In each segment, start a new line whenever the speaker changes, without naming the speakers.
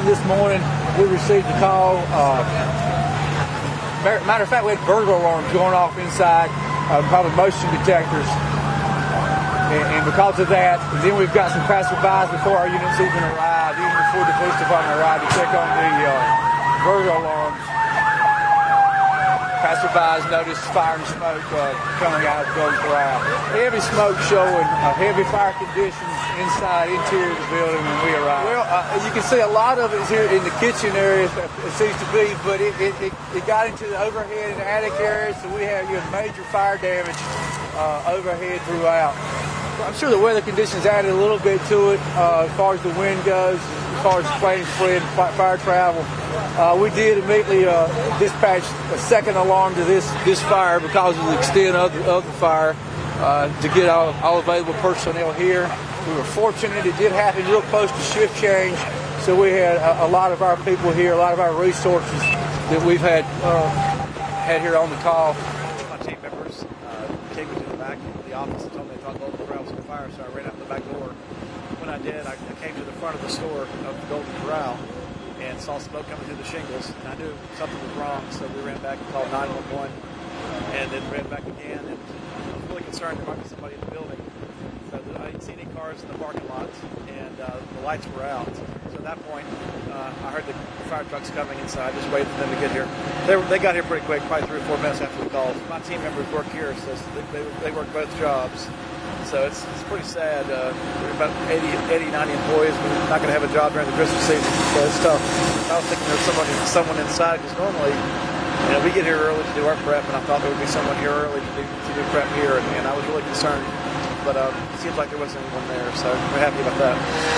this morning, we received a call. Matter of fact, we had burglar alarms going off inside, probably motion detectors. And because of that, then we've got some passerbys before our units even arrived, even before the police department arrived, to check on the burglar alarms. Passerbys noticed fire and smoke coming out of the Golden Corral. Heavy smoke showing, heavy fire conditions inside, interior of the building when we arrived. Well, you can see a lot of it is here in the kitchen area, it seems to be, but it got into the overhead and attic areas, so we have major fire damage overhead throughout. I'm sure the weather conditions added a little bit to it as far as the wind goes, as far as flame spread and fire travel. We did immediately dispatch a second alarm to this fire because of the extent of the fire to get all available personnel here. We were fortunate it did happen real close to shift change, so we had a lot of our people here, a lot of our resources that we've had here on the call.
My team members came into the back of the office and told me they thought Golden Corral was on fire, so I ran out the back door. When I did, I came to the front of the store of the Golden Corral and saw smoke coming through the shingles, and I knew something was wrong, so we ran back and called 911, and then ran back again, and I was really concerned there might be somebody in the building. So I didn't see any cars in the parking lot, and the lights were out. So at that point, I heard the fire trucks coming inside, just waiting for them to get here. They got here pretty quick, probably 3 or 4 minutes after the call. My team members work here, so they work both jobs. So it's pretty sad. We're about 80, 90 employees. We're not going to have a job during the Christmas season, so it's tough. I was thinking there's someone inside, because normally, we get here early to do our prep, and I thought there would be someone here early to do prep here, and I was really concerned. But it seems like there wasn't anyone there, so we're happy about that.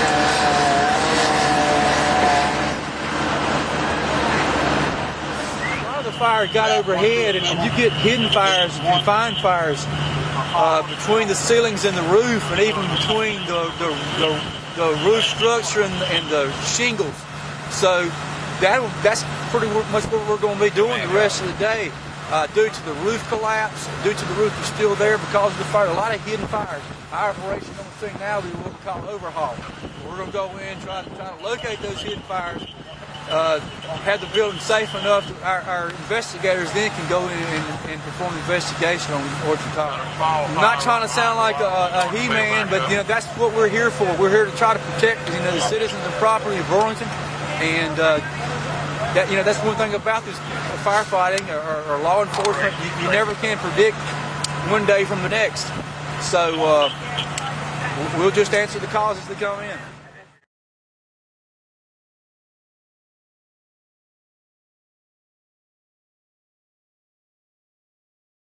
A lot of the fire got overhead, and you get hidden fires, confined fires between the ceilings and the roof, and even between the roof structure and the shingles. So that's pretty much what we're going to be doing the rest of the day. Due to the roof collapse, due to the roof is still there because of the fire, a lot of hidden fires. Our operation on the thing now will be what we call overhaul. We're going to go in, try to locate those hidden fires, have the building safe enough that our investigators then can go in and perform the investigation on Orchard Top. I'm not trying to sound like a he-man, but that's what we're here for. We're here to try to protect the citizens and property of Burlington, and that's one thing about this firefighting or law enforcement. You never can predict one day from the next. So we'll just answer the calls as they come in.